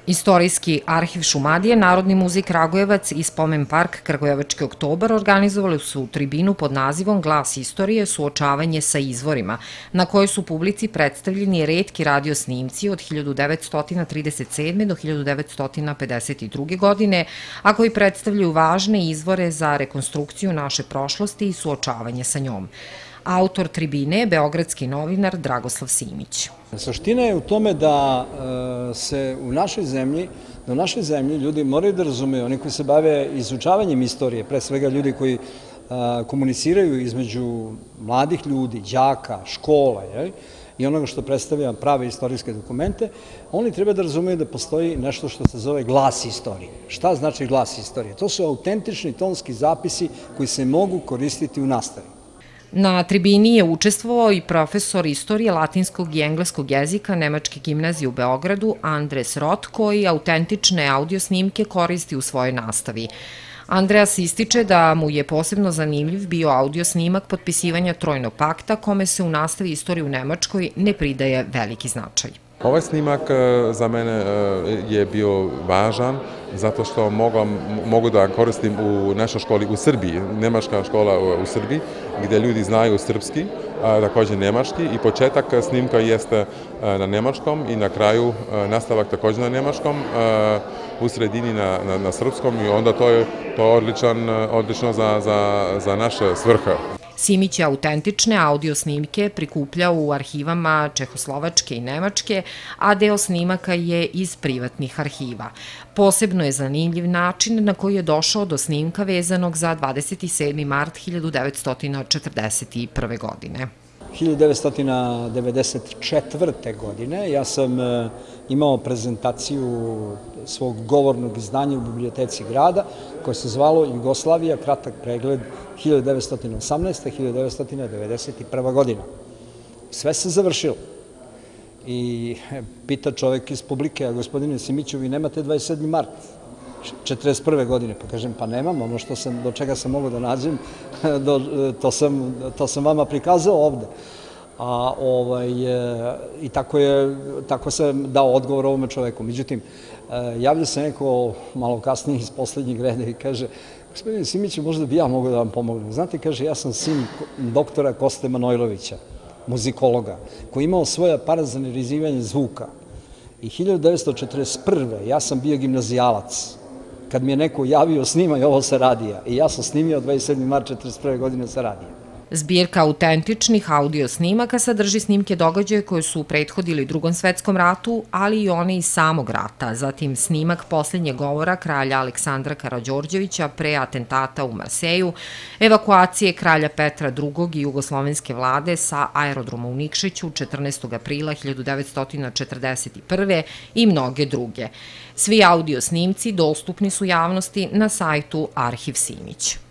Istorijski arhiv Šumadije, Narodni muzej Kragujevac i Spomen park Kragujevački oktobar organizovali su tribinu pod nazivom Glas istorije, suočavanje sa izvorima, na kojoj su publici predstavljeni retki radio snimci od 1937. do 1952. godine, a koji predstavljaju važne izvore za rekonstrukciju naše prošlosti i suočavanje sa njom. Autor tribine je beogradski novinar Dragoslav Simić. Suština je u tome da se u našoj zemlji ljudi moraju da razumeju, oni koji se bave izučavanjem istorije, pre svega ljudi koji komuniciraju između mladih ljudi, đaka, škola i onoga što predstavlja prave istorijske dokumente, oni treba da razumeju da postoji nešto što se zove glas istorije. Šta znači glas istorije? To su autentični tonski zapisi koji se mogu koristiti u nastavi. Na tribini je učestvovao i profesor istorije latinskog i engleskog jezika Nemačke gimnazije u Beogradu Andres Rot, koji autentične audio snimke koristi u svojoj nastavi. Andreas ističe da mu je posebno zanimljiv bio audio snimak potpisivanja Trojnog pakta, kome se u nastavi istorije u Nemačkoj ne pridaje veliki značaj. Ovaj snimak za mene je bio važan zato što mogu da koristim u našoj školi u Srbiji, nemačka škola u Srbiji, gde ljudi znaju srpski, takođe nemački i početak snimka jeste na nemačkom i na kraju nastavak takođe na nemačkom, u sredini na srpskom i onda to je odlično za naše svrhe. Simić je autentične audio snimke prikupljao u arhivama Čehoslovačke i Nemačke, a deo snimaka je iz privatnih arhiva. Posebno je zanimljiv način na koji je došao do snimka vezanog za 27. mart 1941. godine. 1994. godine ja sam imao prezentaciju svog govornog izdanja u biblioteci grada koje se zvalo Jugoslavija, kratak pregled 1918-1991. godina. Sve se završilo. I pita čovek iz publike, a gospodine Simiću, vi nemate 27. mart 1941. godine, pa kažem, pa nemam, ono do čega sam mogao da nađem, to sam vama prikazao ovde. I tako sam dao odgovor ovome čoveku. Međutim, javlja se neko malo kasnije iz poslednjeg reda i kaže, gospodine Simiću, možda bi ja mogao da vam pomognem. Znate, kaže, ja sam sin doktora Koste Manojlovića, muzikologa, koji je imao svoj aparat za narizivanje zvuka. I 1941. ja sam bio gimnazijalac. Kad mi je neko javio, snimaj ovo sa radija. I ja sam snimio 27. mart 1941. godine sa radija. Zbirka autentičnih audio snimaka sadrži snimke događaja koje su prethodili Drugom svetskom ratu, ali i one iz samog rata. Zatim snimak poslednjeg govora kralja Aleksandra Karađorđevića pre atentata u Marseju, evakuacije kralja Petra II. I jugoslovenske vlade sa aerodroma u Nikšiću 14. aprila 1941. i mnoge druge. Svi audio snimci dostupni su javnosti na sajtu Arhiv Simić.